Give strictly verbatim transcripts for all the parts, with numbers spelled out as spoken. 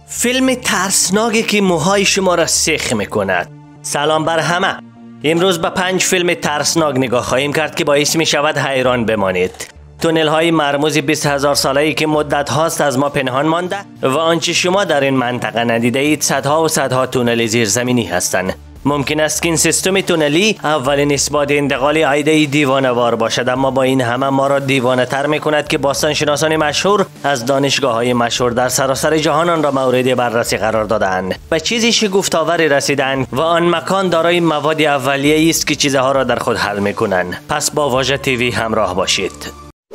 فیلم ترسناکی که موهای شما را سیخ میکند. سلام بر همه. امروز به پنج فیلم ترسناک نگاه خواهیم کرد که باعث می شود حیران بمانید. تونل های مرموز بیست هزار ساله‌ای که مدت هاست از ما پنهان مانده و آنچه شما در این منطقه ندیده اید صدها و صدها تونل زیرزمینی هستند. ممکن است که این سیستم تونلی اولین اثبات انتقال ایده دیوانه‌وار باشد، اما با این همه ما را دیوانه تر می کند که باستانشناسان مشهور از دانشگاه های مشهور در سراسر جهان آن را مورد بررسی قرار دادند و چیزی شگفت‌آوری رسیدند و آن مکان دارای مواد اولیه‌ای است که چیزها را در خود حل می کنند. پس با واژه تیوی همراه باشید.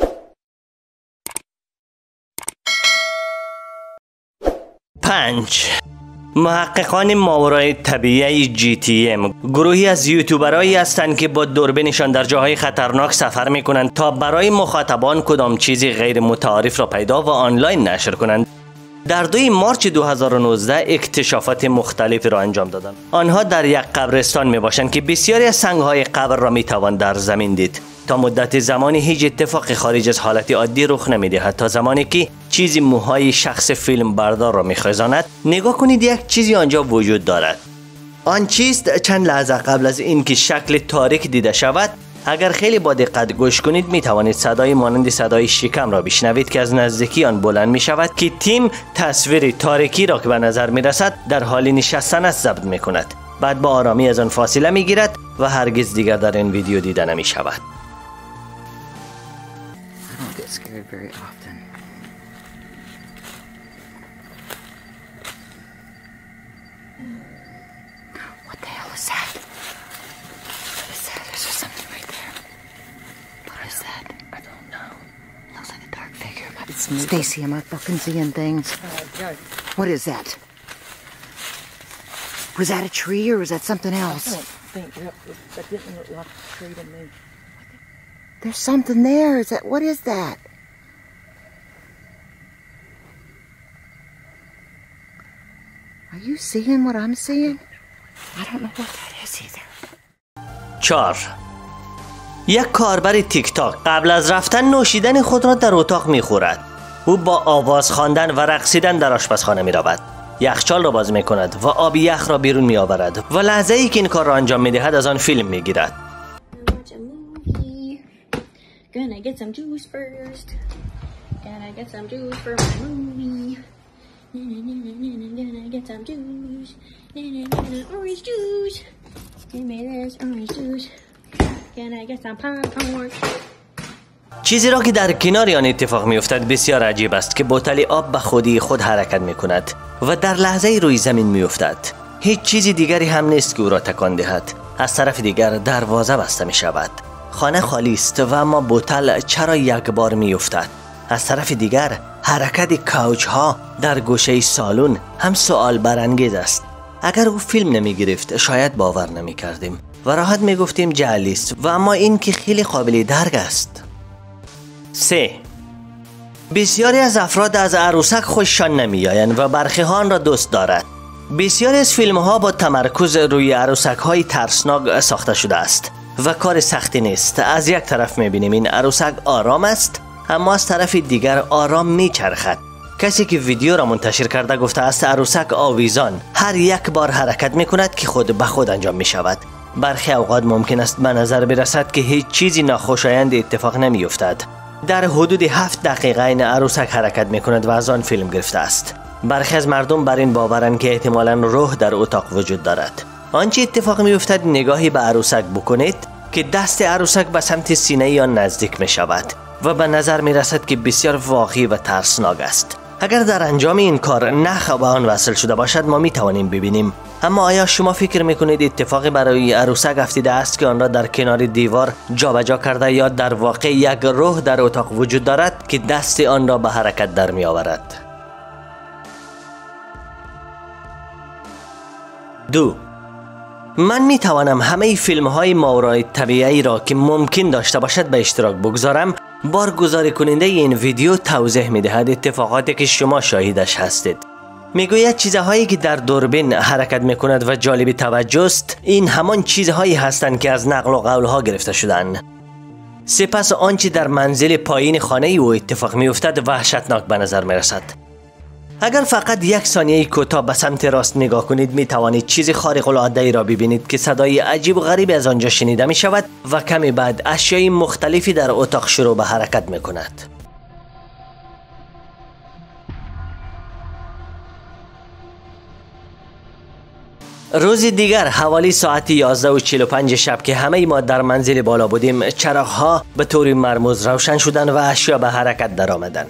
پنج. محققان ماورای طبیعی جی تی ام گروهی از یوتیوبرایی هستند که با دوربینشان در جاهای خطرناک سفر می کنند تا برای مخاطبان کدام چیزی غیر متعارف را پیدا و آنلاین نشر کنند. در دوم مارس دو هزار و نوزده اکتشافات مختلفی را انجام دادند. آنها در یک قبرستان می باشند که بسیاری از سنگ‌های قبر را می توان در زمین دید. تا مدت زمانی هیچ اتفاق خارج از حالت عادی رخ نمی‌دهد تا زمانی که چیزی موهای شخص فیلم بردار را می‌خزاند. نگاه کنید، یک چیزی آنجا وجود دارد. آن چیست؟ چند لحظه قبل از اینکه شکل تاریک دیده شود، اگر خیلی با دقت گوش کنید می توانید صدای مانند صدای شکم را بشنوید که از نزدیکی آن بلند می شود که تیم تصویر تاریکی را که به نظر می رسد در حال نشستن است ضبط می کند. بعد با آرامی از آن فاصله می گیرد و هرگز دیگر در این ویدیو دیده نمی شود. Scared very often. What the hell is that? What is that? Is there something right there? What is that? I don't know. Looks like a dark figure. It's Stacy, am I fucking seeing things? What is that? Was that a tree or was that something else? I don't think that, that didn't look like a tree to me. There's something there. Is that, what is that? Are you seeing what I'm seeing? I don't know what that is either. چهار. یک کاربر تیک تاک قبل از رفتن نوشیدن خود را در اتاق می خورد. او با آواز خواندن و رقصیدن در آشپزخانه می رود. یخچال را باز می کند و آب یخ را بیرون می آورد و لحظه ای که این کار را انجام می دهد از آن فیلم می گیرد. Gonna get some juice first. Gonna get some juice for my movie. Gonna get some juice. Orange juice. Give me this orange juice. Gonna get some popcorn. چیزی را که در کنار آن اتفاق می افتد بسیار عجیب است که بوتل آب به خودی خود حرکت می کند و در لحظه روی زمین می افتد. هیچ چیزی دیگری هم نیست که او را تکان دهد. از طرف دیگر دروازه بسته می شود. خانه خالی است و اما بوتل چرا یک بار می افتد؟ از طرف دیگر حرکت کاوچ ها در گوشه سالن هم سوال برانگیز است. اگر او فیلم نمی گرفت شاید باور نمی کردیم و راحت می گفتیم جعلی است و اما این که خیلی قابل درک است. سه. بسیاری از افراد از عروسک خوششان نمی آیند و برخی ها آن را دوست دارد. بسیاری از فیلم ها با تمرکز روی عروسک های ترسناک ساخته شده است و کار سختی نیست. از یک طرف میبینیم این عروسک آرام است، اما از طرف دیگر آرام میچرخد. کسی که ویدیو را منتشر کرده گفته است عروسک آویزان هر یک بار حرکت میکند که خود به خود انجام میشود. برخی اوقات ممکن است به نظر برسد که هیچ چیزی ناخوشایند اتفاق نمیافتد. در حدود هفت دقیقه این عروسک حرکت میکند و از آن فیلم گرفته است. برخی از مردم بر این باورند که احتمالاً روح در اتاق وجود دارد. آنچه اتفاق میافتد نگاهی به عروسک بکنید که دست عروسک به سمت سینه آن نزدیک می شود و به نظر می رسد که بسیار واقعی و ترسناک است. اگر در انجام این کار نخ به آن وصل شده باشد ما می توانیم ببینیم. اما آیا شما فکر می کنید اتفاقی برای عروسک افتاده است که آن را در کنار دیوار جابجا کرده یا در واقع یک روح در اتاق وجود دارد که دست آن را به حرکت در می آورد؟ دو. من می توانم همه فیلم های ماورای طبیعی را که ممکن داشته باشد به اشتراک بگذارم. بارگذاری کننده این ویدیو توضیح می دهد اتفاقاتی که شما شاهدش هستید. می گوید چیزهایی که در دوربین حرکت می کند و جالب توجه است این همان چیزهایی هستند که از نقل و قول ها گرفته شدند. سپس آنچه در منزل پایین خانه او اتفاق می افتد وحشتناک به نظر می رسد. اگر فقط یک ثانیه کوتاه به سمت راست نگاه کنید می توانید چیز خارق العاده ای را ببینید که صدای عجیب و غریب از آنجا شنیده می شود و کمی بعد اشیای مختلفی در اتاق شروع به حرکت می کند. روز دیگر حوالی ساعت یازده و چهل و پنج شب که همه ما در منزل بالا بودیم، چراغ‌ها به طور مرموز روشن شدند و اشیا به حرکت در آمدند.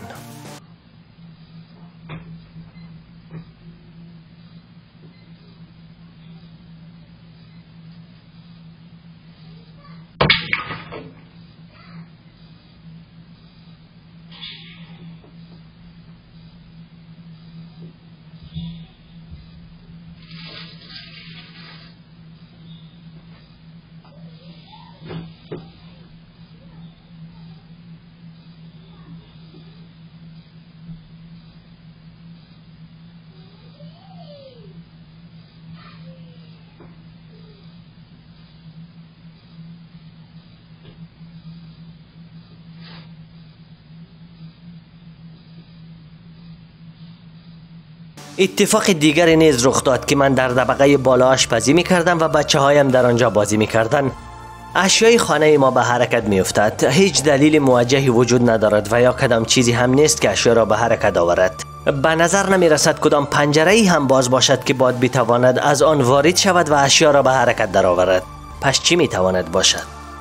اتفاق دیگری نیز رخ داد که من در طبقه بالا آشپزی می کردم و بچه هایم در آنجا بازی می کردن. اشیای خانه ما به حرکت می افتد. هیچ دلیل موجهی وجود ندارد و یا کدام چیزی هم نیست که اشیا را به حرکت آورد. به نظر نمی رسد کدام پنجره ای هم باز باشد که باد بتواند از آن وارد شود و اشیا را به حرکت درآورد. پس چی می تواند باشد؟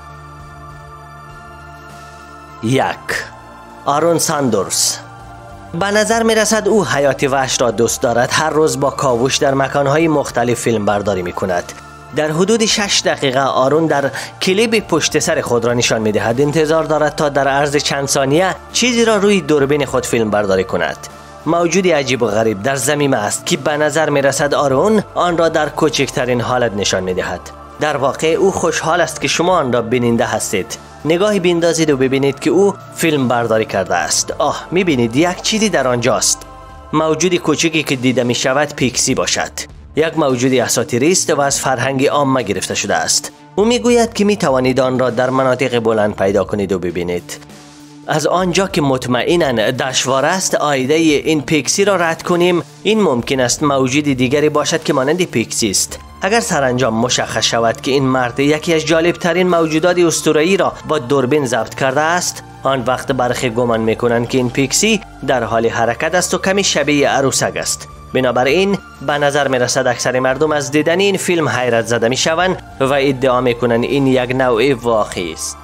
یک. آرون ساندرز. به نظر می رسد او حیات وحش را دوست دارد. هر روز با کاوش در مکانهای مختلف فیلم برداری می کند. در حدود شش دقیقه آرون در کلیپ پشت سر خود را نشان می دهد. انتظار دارد تا در عرض چند ثانیه چیزی را روی دوربین خود فیلم برداری کند. موجودی عجیب و غریب در زمین است که به نظر می رسد آرون آن را در کوچکترین حالت نشان می دهد. در واقع او خوشحال است که شما آن را بیننده هستید. نگاهی بیندازید و ببینید که او فیلم برداری کرده است. آه، میبینید یک چیزی در آنجاست. موجودی کوچکی که دیده می شود پیکسی باشد. یک موجودی اساطیری است و از فرهنگ عامه گرفته شده است. او میگوید که می توانید آن را در مناطق بلند پیدا کنید و ببینید. از آنجا که مطمئناً دشوار است آیده این پیکسی را رد کنیم، این ممکن است موجودی دیگری باشد که مانند پیکسی است. اگر سرانجام مشخص شود که این مرد یکی از جالب ترین موجودات اسطوره‌ای را با دوربین ضبط کرده است، آن وقت برخی گمان میکنند که این پیکسی در حال حرکت است و کمی شبیه عروسک است. بنابراین به نظر می رسد اکثر مردم از دیدن این فیلم حیرت زده می شوند و ادعا می کنند این یک نوع واقعی است.